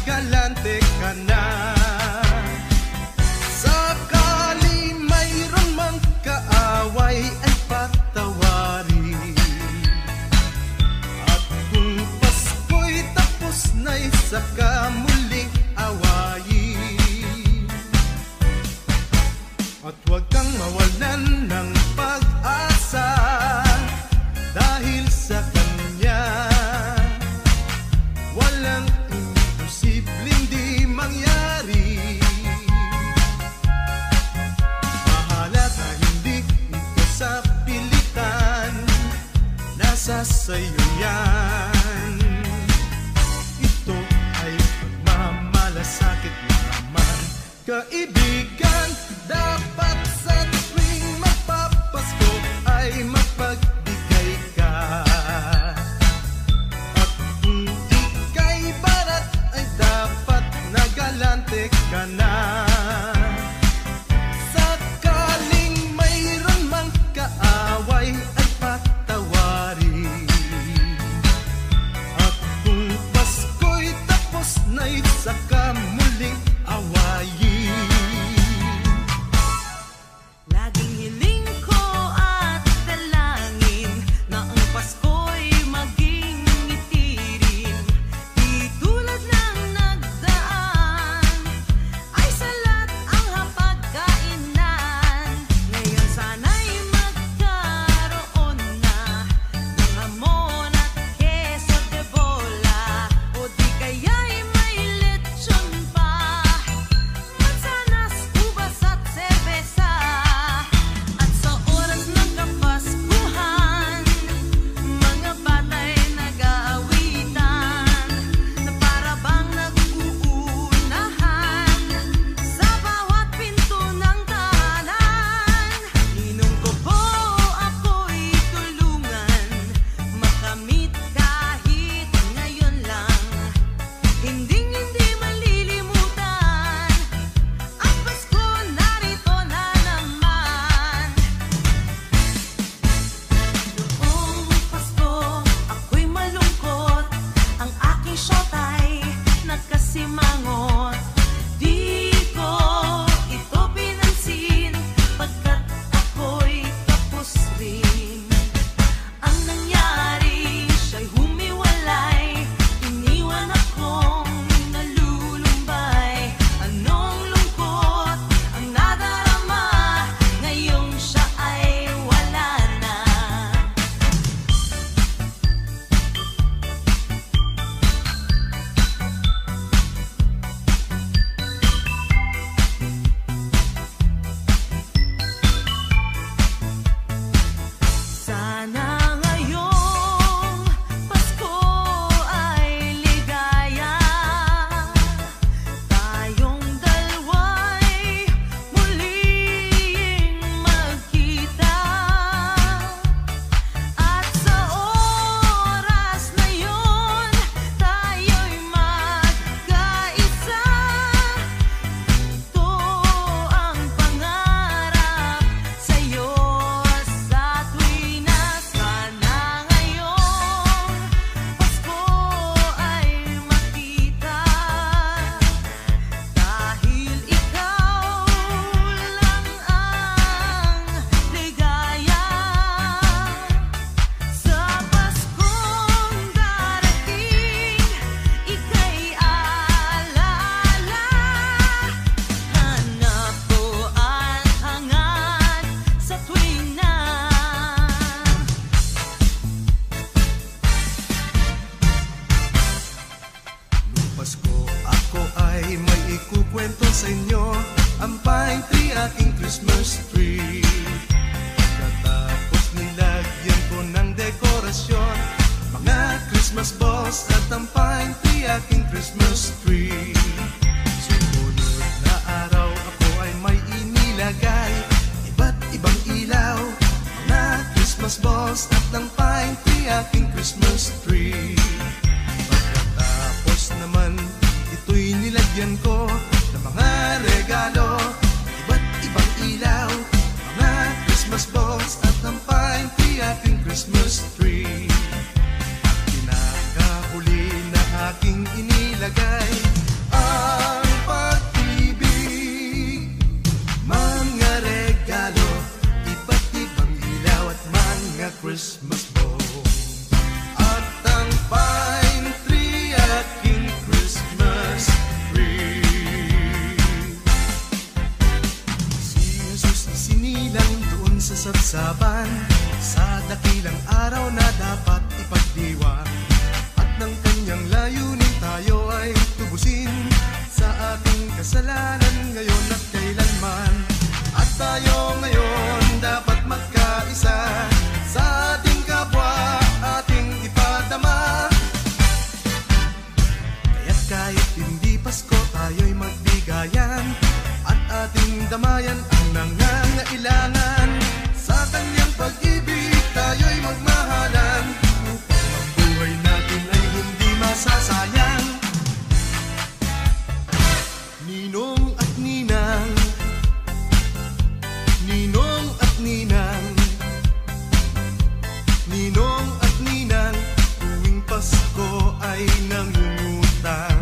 galante ka na. Sakali mayroon mang kaaway ay patawarin. At kung Pasko'y tapos na'y saka muling awayin. At huwag kang mawalan ng pag-asa dahil sa Kanya walang imposibleng di mangyari. Mahalaga hindi ito sa pilitan, nasa sayo yan. Ito ay pagmamalasakit naman, kaibigan. Dapat sa tuwing magpapasko ay mapagbigay ka. At kung ika'y barat ay dapat nagalante ka na. Sakaling mayroon mang kaaway ay patawarin. At kung Pasko'y tapos na'y saka muling awayin. Laging hiling ko at dalangin na ang Pasko'y maging ngiti rin. Di tulad ng nagdaan ay salat ang hapagkainan. Ngayon sana'y magkaroon na ng hamon at queso de bola, o di kaya'y may lechon pa, mansanas, ubas at serbesa. At sa oras ng Kapaskuhan, mga bata'y nag-aawitan na para bang nag-uunahan sa bawat pinto ng tahanan. Ninong ko po ako'y tulungan makamit kahit ngayon lang. Hinding-hindi malilimutan ang Pasko, narito na naman. Noong Pasko, ako'y malungkot, ang aking siyota'y nagkasimangot. Di ko ito pinansin, pagkat ako'y tapos rin. Ang nangyari, siya'y humiwalay, iniwan akong nalulumbay. Anong lungkot ang nadarama, ngayong siya ay wala na. Sana ngayong Pasko ay ligaya, tayong dalawa'y muling magkita. At sa oras na yun, tayo'y magkaisa. Ito ang pangarap sa'yo sa tuwina. Sana ngayong Pasko ay makita, dahil ikaw lang ang ligaya. Sa Paskong darating, ika'y alala. Hanap ko at hangad sa tuwina. Nung Pasko ako ay may ikukwento sa inyo, ang pine tree, aking Christmas tree. Pagkatapos nilagyan ko ng dekorasyon, mga Christmas balls at ang pine tree, aking Christmas tree. Sumunod na araw ako ay may inilagay iba't ibang ilaw, mga Christmas balls at ang pine tree, aking Christmas tree. Pagkatapos naman ito'y nilagyan ko ng mga regalo, iba't ibang ilaw, mga Christmas balls at ang pine tree, aking Christmas tree. Pinakahuli na aking inilagay pag-uusapan sa dakilang araw na dapat ipagdiwang. At ng kanyang layunin tayo ay tubusin sa ating kasalanan ngayon at kailanman. At tayo ngayon dapat magkaisa sa ating kapwa, ating ipadama. Kaya't kahit hindi Pasko tayo'y magbigayan at ating damayan ang nangangailangan. Sa kanyang pag-ibig tayo'y magmahalan upang ang buhay natin ay hindi masasayang. Ninong at Ninang, Ninong at Ninang, Ninong at Ninang, tuwing Pasko ay nangungutang.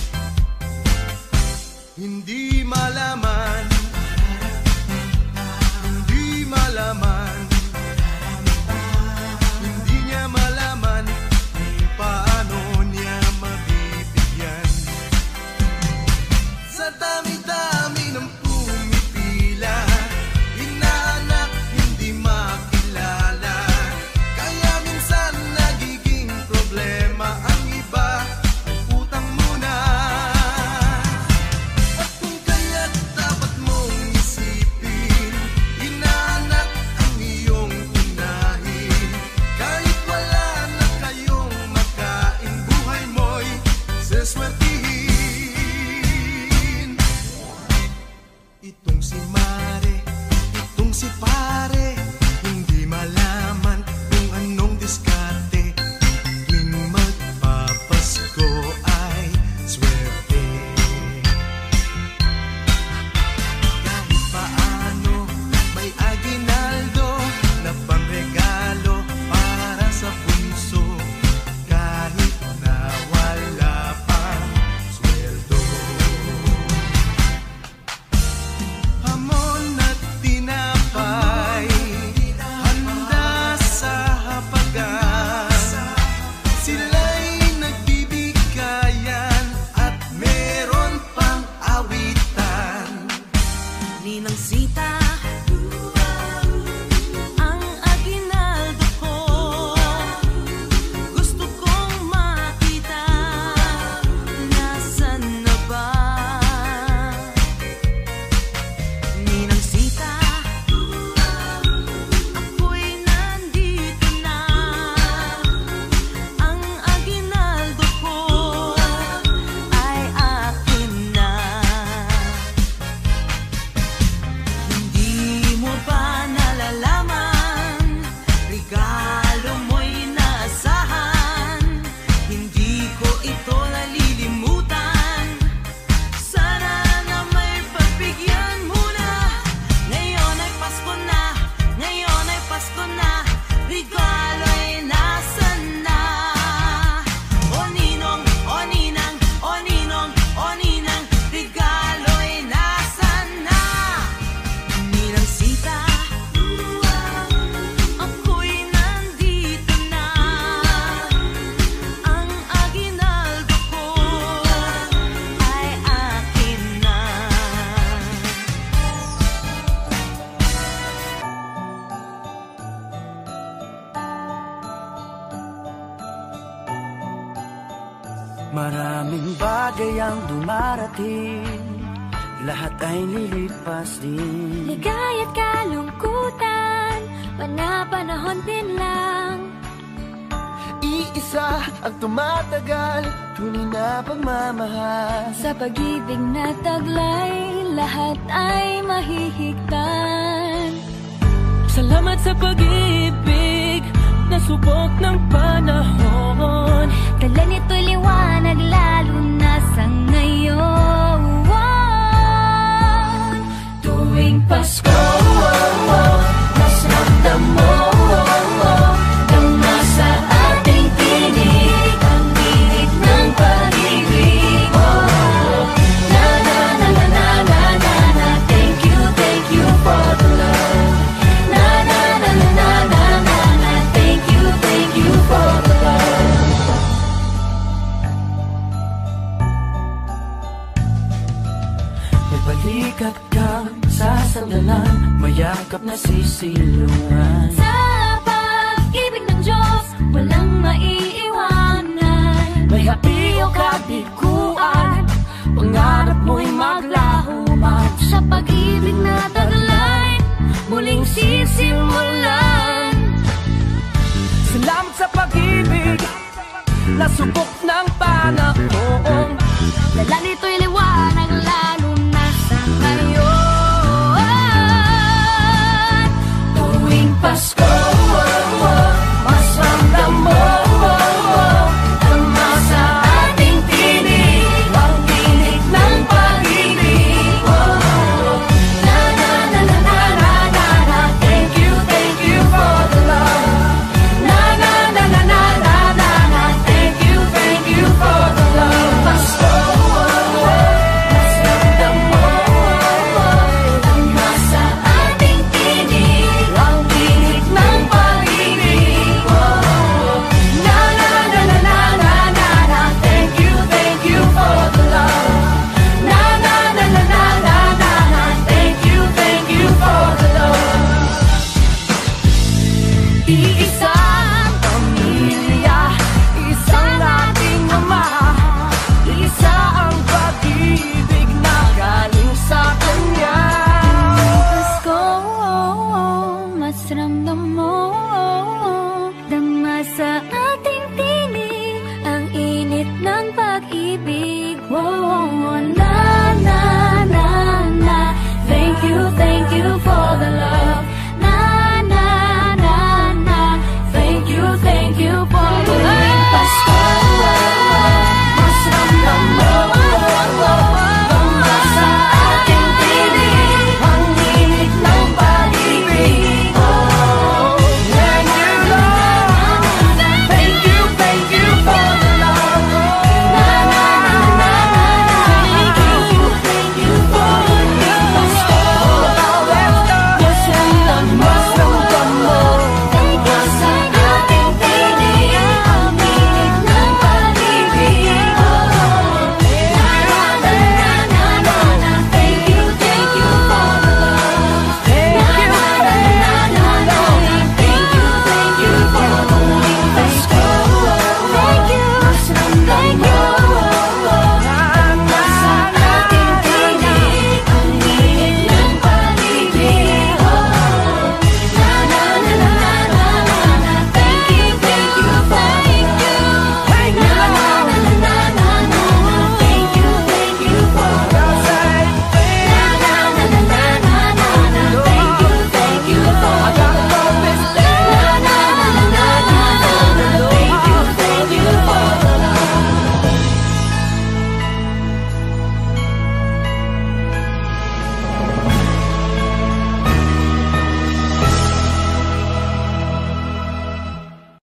Hindi malaman, hindi malaman, hindi niya malaman kung paano niya mabibigyan. Sa dami-dami ng pumipila, inaanak hindi makilala. Kaya minsan nagiging problema ang iba ay utang muna. At kung kaya't dapat mong isipin, inaanak ang iyong unahin. Kahit wala na kayong makain, buhay mo'y seswertihin. Itong si Mare, itong si Pare, hindi malaman kung anong diskarte. Tuwing magpapasko ay swerte. Kahit paano may aginaldo na pangregalo para sa bunso, kahit na wala pang sweldo. Hamon at tinapay, handa sa hapagan. Sila'y nagbibigayan at meron pang awitan. Ninang Sita, ang aginaldo ko, gusto kong makita, nasan na ba? Ninang Sita, ako'y nandito na, ang aginaldo ko ay akin na. Hindi mo ba nalalaman, regalo mo'y naasahan, hindi ko ito nalilimutan. Sana na may pagbigyan muna. Ngayon ay Pasko na, ngayon ay Pasko na, regalo ay nasan na? O Ninong, o Ninang, o Ninong, o Ninang, regalo ay nasan na? Ninang Sita, ako'y nandito na, ang aginaldo ko ay akin na. Maraming bagay ang dumarating, lahat ay lilipas din. Ligaya't kalungkutan, panahon din lang. Iisa ang tumatagal, tunay na pagmamahal. Sa pag-ibig na taglay, lahat ay mahihigtan. Salamat sa pag-ibig na subok ng panahon. Dala nito'y liwanag lalo na sa ngayon. Tuwing Pasko, mas ramdam mo, dama sa ating tinig ang birit ng pag-ibig. Na na na na na na na na, thank you for the love. Na na na na na na na na, thank you for the love. balikat kang sasandalan, mayakap na sisilungan. Sa pag-ibig ng Diyos, walang maiiwanan. May hapi o kabiguan, pangarap mo'y maglaho man. Sa pag-ibig na taglay, muling sisimulan. Salamat sa pag-ibig, nasubok ng panahon. Dala nito'y liwanag